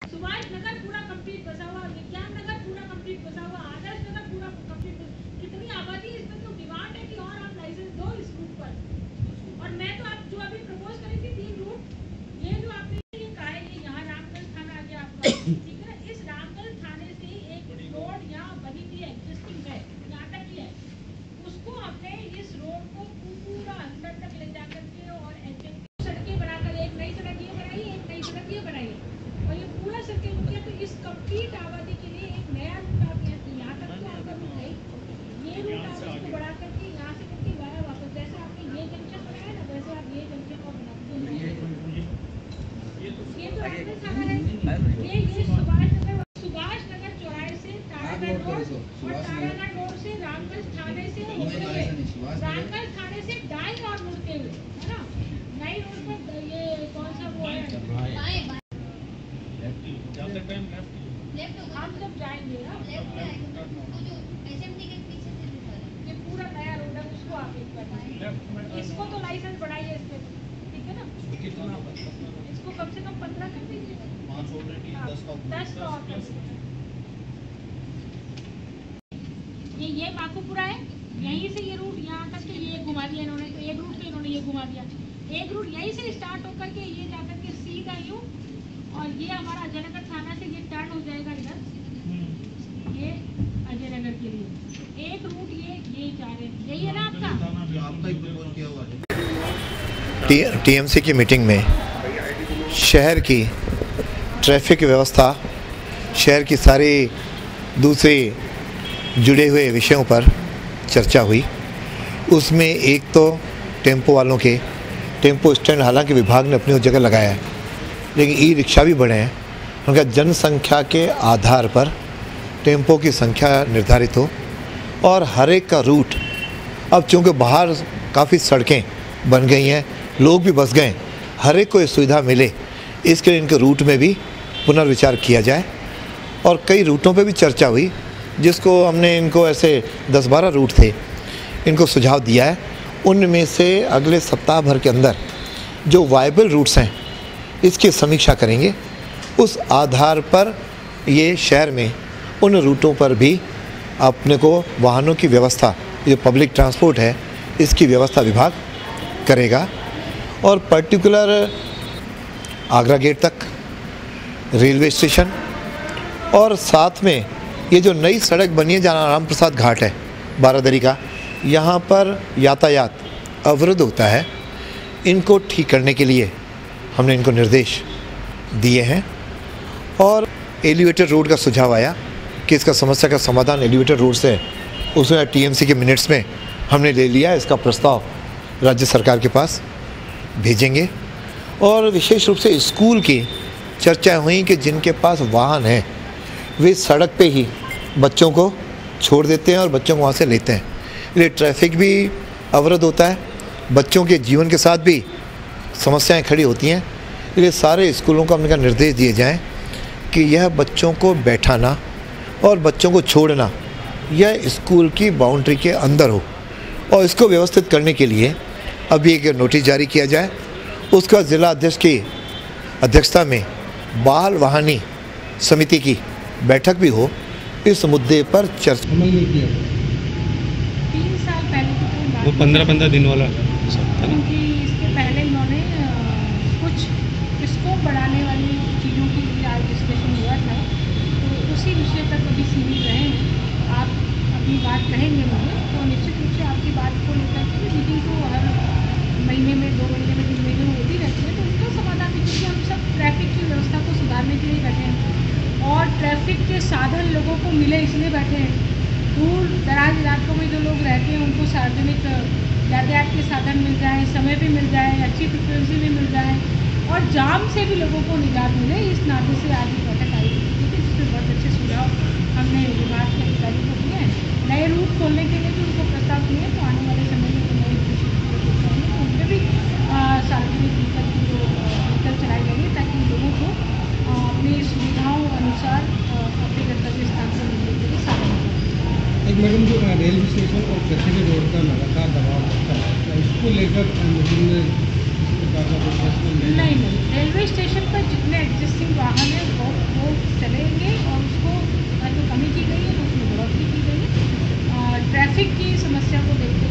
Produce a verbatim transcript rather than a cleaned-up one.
सुभाष नगर पूरा कंप्लीट बसा हुआ, विज्ञान नगर पूरा कंप्लीट बसा हुआ, आदर्श नगर पूरा कंप्लीट। कितनी आबादी है, इसमें तो डिमांड है कि और आप लाइसेंस दो इस रूट पर। और मैं तो आप जो अभी प्रपोज करी थी तीन रूट, ये जो आपने ये कहा है कि यहाँ रामगंज थाना आ गया आपका, ठीक है ना। इस रामगंज थाने से एक रोड यहाँ बनी थी, एग्जिस्टिंग है, यहाँ तक ही है, उसको हमने इस रोड को पूरा अंदर तक ले जा करके और सड़कें बनाकर एक नई सड़क ये बनाई, एक नई सड़क ये बनाई और ये पूरा सर्किल हो गया। तो इस कंप्लीट आबादी के लिए एक नया रूट आप यहाँ तक तो आपका रूट है, ये रूट आप इसको बढ़ा करके यहाँ से करके वाया वापस, जैसे आपने ये जंक्शन बनाया ना वैसे आप ये जंक्शन को बना दीजिए। ये तो आपने थाना है, ये ये सुभाष नगर, सुभाष नगर चौराहे से तारागढ़ रोड और तारागढ़ रोड से रामगंज थाने से होते हुए रामगंज थाने से दाईं ओर मुड़ते हुए, है ना, नई रोड पर ये कौन सा वो है, हम जब जाएंगे ना ये पूरा नया रोड है, उसको आप एक करना, इसको तो लाइसेंस बढ़ाइए इस पे, ठीक है ना। इसको कम से कम पंद्रह कर दीजिए, दस का ऑफर। ये ये बाकूपुरा है, यहीं से ये रूट यहाँ तक के ये घुमा दिया इन्होंने, एक रूट पे इन्होंने ये घुमा दिया, एक रूट यहीं से स्टार्ट होकर के ये जाकर के सीधा यूँ और ये हमारा अजय नगर थाना से ये टर्न हो जाएगा इधर, ये अजय नगर के लिए एक रूट ये ये जा रहे हैं, यही है ना आपका। टीएमसी की मीटिंग में शहर की ट्रैफिक व्यवस्था, शहर की सारी दूसरे जुड़े हुए विषयों पर चर्चा हुई। उसमें एक तो टेम्पो वालों के टेम्पो स्टैंड, हालांकि विभाग ने अपनी जगह लगाया है, लेकिन ई रिक्शा भी बढ़े हैं, उनका जनसंख्या के आधार पर टेम्पो की संख्या निर्धारित हो और हर एक का रूट, अब चूँकि बाहर काफ़ी सड़कें बन गई हैं, लोग भी बस गए, हर एक को ये सुविधा मिले, इसके लिए इनके रूट में भी पुनर्विचार किया जाए। और कई रूटों पे भी चर्चा हुई, जिसको हमने इनको ऐसे दस बारह रूट थे, इनको सुझाव दिया है, उनमें से अगले सप्ताह भर के अंदर जो वायबल रूट्स हैं इसकी समीक्षा करेंगे। उस आधार पर ये शहर में उन रूटों पर भी अपने को वाहनों की व्यवस्था, जो पब्लिक ट्रांसपोर्ट है, इसकी व्यवस्था विभाग करेगा। और पर्टिकुलर आगरा गेट तक, रेलवे स्टेशन और साथ में ये जो नई सड़क बनी है जहाँ राम प्रसाद घाट है बारादरी का, यहाँ पर यातायात अवरुद्ध होता है, इनको ठीक करने के लिए हमने इनको निर्देश दिए हैं। और एलिवेटेड रोड का सुझाव आया कि इसका समस्या का समाधान एलिवेटेड रोड से, उसमें टीएमसी के मिनट्स में हमने ले लिया, इसका प्रस्ताव राज्य सरकार के पास भेजेंगे। और विशेष रूप से स्कूल की चर्चा हुई कि जिनके पास वाहन है वे सड़क पे ही बच्चों को छोड़ देते हैं और बच्चों को वहाँ से लेते हैं, इसलिए ट्रैफिक भी अवरुद्ध होता है, बच्चों के जीवन के साथ भी समस्याएं खड़ी होती हैं। इसलिए सारे स्कूलों को हमने कहा निर्देश दिए जाएं कि यह बच्चों को बैठाना और बच्चों को छोड़ना यह स्कूल की बाउंड्री के अंदर हो, और इसको व्यवस्थित करने के लिए अभी एक नोटिस जारी किया जाए। उसके बाद जिला अध्यक्ष की अध्यक्षता में बाल वाहनी समिति की बैठक भी हो, इस मुद्दे पर चर्चा। तीन साल पहले वो पंद्रह पंद्रह दिन वाला, क्योंकि इसके पहले इन्होंने कुछ इसको बढ़ाने वाली चीज़ों के लिए आज डिस्कशन हुआ था, तो उसी विषय पर कभी सीमित रहे हैं। आप अपनी बात कहेंगे मुझे, तो निश्चित रूप से आपकी बात को लेकर के मीटिंग को हर महीने में, दो महीने में, तीन महीने में होती रहती है, तो उनका समाधान, क्योंकि हम सब ट्रैफिक की व्यवस्था को सुधारने के लिए बैठे हैं और ट्रैफिक के साधन लोगों को मिले इसलिए बैठे हैं। दूर दराज इलाकों में जो लोग रहते हैं उनको सार्वजनिक यातायात के साधन मिल जाए, समय पे मिल जाए, अच्छी फ्रिक्वेंसी में मिल जाए और जाम से भी लोगों को निजात मिले, इस नाते से आज की बैठक आई थी, जिसमें बहुत अच्छे सुझाव हमने विभाग के अधिकारी को दिए हैं। नए रूट खोलने के लिए भी उनको प्रस्ताव दिए, तो आने वाले समय में नए उन पर भी सार्वजनिक व्हीकल की जो व्हीकल चलाई जाएगी, ताकि लोगों को अपनी सुविधाओं अनुसार अपने गंतव्य स्थान पर मिलने के लिए साधन मिले। एक मैडम, जो रेलवे स्टेशन और कचरे रोड का लगातार दबाव रहता है, इसको लेकर नहीं नहीं, रेलवे स्टेशन पर जितने एग्जिस्टिंग वाहन हैं वो ट्रैफिक की समस्या को देखते